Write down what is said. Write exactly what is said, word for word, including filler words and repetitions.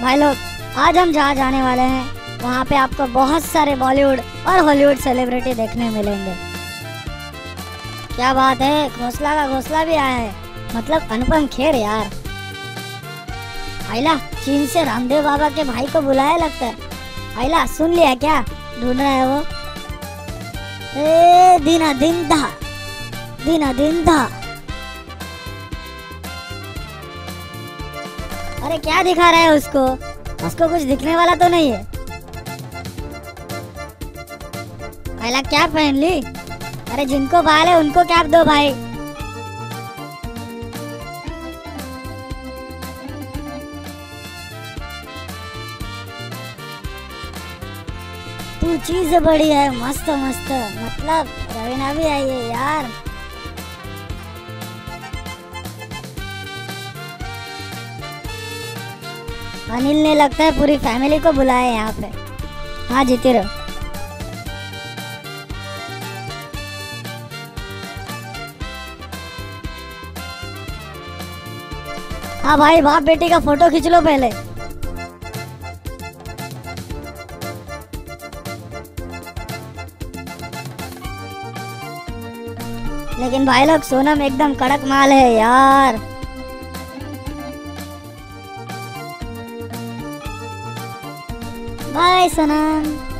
भाई लोग, आज हम जहाँ जाने वाले हैं वहाँ पे आपको बहुत सारे बॉलीवुड और हॉलीवुड सेलिब्रिटी देखने मिलेंगे। क्या बात है, घोंसला का घोंसला भी आया है, मतलब अनुपम खेर यार। आइला, चीन से रामदेव बाबा के भाई को बुलाया लगता है। आइला, सुन लिया क्या? ढूंढ रहा है वो। ए दीना दिन धा, दीना दिन धा। अरे क्या दिखा रहा है उसको? उसको कुछ दिखने वाला तो नहीं है। आइला, क्या पहन ली? अरे जिनको बाल है उनको कैप दो भाई। तू चीज बड़ी है, मस्त मस्त, मतलब रवीना भी आई है यार। अनिल ने लगता है पूरी फैमिली को बुलाया है यहाँ पे। हाँ जीते रहो। हाँ भाई, बाप बेटी का फोटो खींच लो पहले। लेकिन भाई लोग, सोनम एकदम कड़क माल है यार। बाय सोनम।